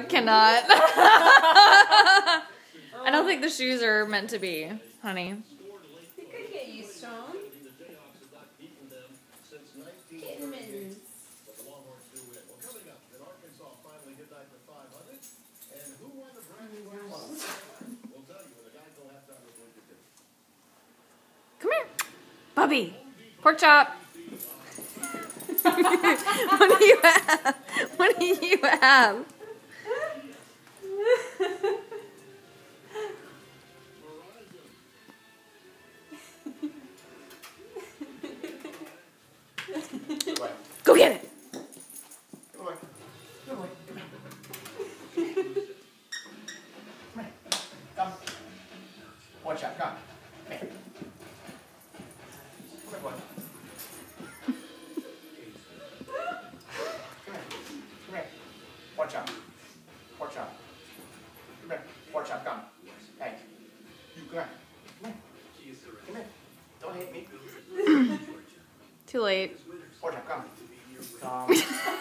cannot. I don't think the shoes are meant to be, honey. You could get used to them. Kitten mittens. Come here. Bubby. Pork chop. What do you have? What do you have? Go get it. Good boy. Good boy. Come here. Come. Watch out. Come. Come here. Come here, boy. Come here. Come here. Watch out. Watch out. Come here. Watch out. Come. Hey. You come here. Come here. Come here. Don't hit me. Too late. Watch out. Come. Come.